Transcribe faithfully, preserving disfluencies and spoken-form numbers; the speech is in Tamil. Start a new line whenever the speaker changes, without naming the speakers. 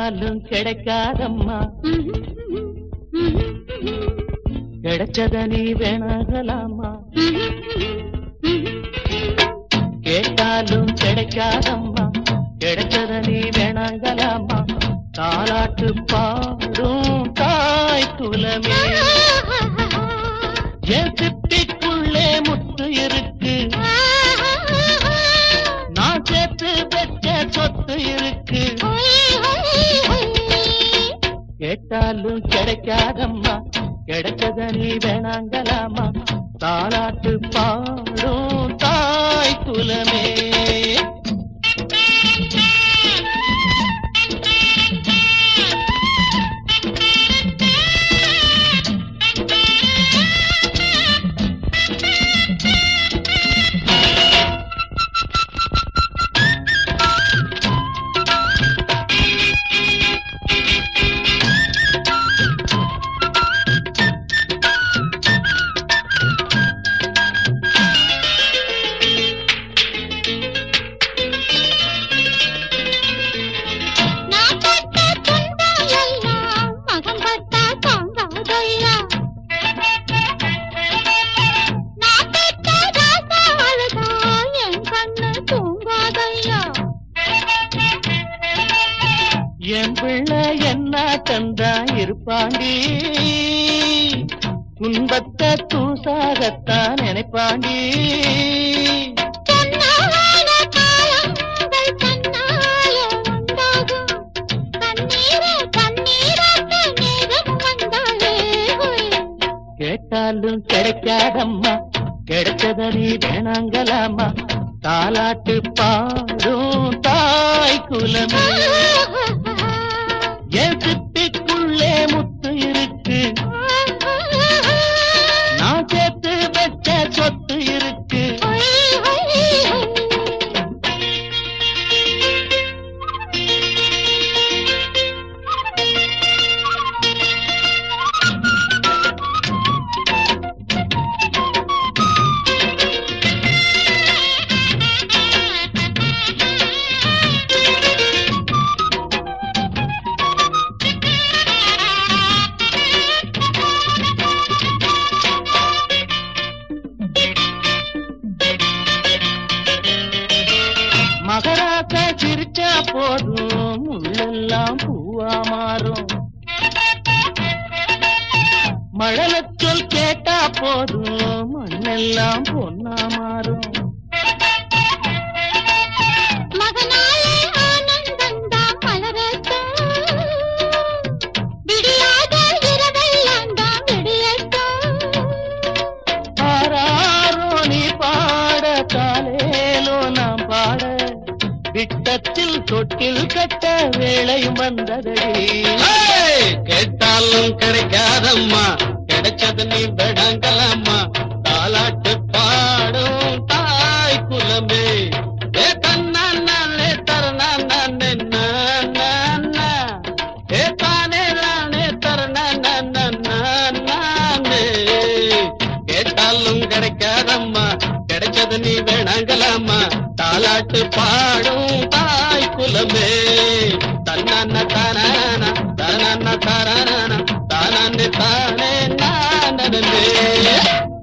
கேட்டாலும் கிடைக்காதம்மா கிடைச்சத நீ வேணாகலாமா கேட்டாலும் கிடைக்காதம்மா கிடைச்சத நீ வேணாங்கலாமா தாலாட்டு பாடும் தாய் குலமே என் சிப்பிக்குள்ளே முத்து இருக்கு நான் சேர்த்து பெற்ற சொத்து இருக்கு கேட்டாலும் கிடைக்காதம்மா கிடைச்சத நீ வேணாங்கலாமா தாலாட்டு பாடும் தாய் குலமே என் பிள்ளை என்ன தந்தா இருப்பாண்டி துன்பத்தை தூசாகத்தான் நினைப்பாண்டி கேட்டாலும் கிடைக்காதம்மா கிடைச்சத நீ வேணாங்கலாமா தாலாட்டு பாடும் தாய் குலமே என் சிப்பிக்குள்ளே முத்து இருக்கு நான் சேர்த்து வச்ச சொத்து இருக்கு மகராச சிரிச்சா போதும் முள்ளெல்லாம் பூவா மாறும் மழலச்சொல் கேட்டா போதும் மண்ணெல்லாம் பொன்னா மாறும் விட்டத்தில் தொட்டில் கட்ட வேளையும் வந்ததடி
கேட்டாலும் கிடைக்காதம்மா கிடைச்சது நீ வேணாங்கலாமா தாலாட்டு பாடும் தாய் குலமே ஏ தன்னானே தரணானே ஏ தானே நானே தரணானே கேட்டாலும் கிடைக்காதம்மா கிடைச்சது நீ வேணாங்கலாமா தாலாட்டு பாடும் தாய் குலமே தன்னான தானானா தானான தாரானா தானே தானே நானே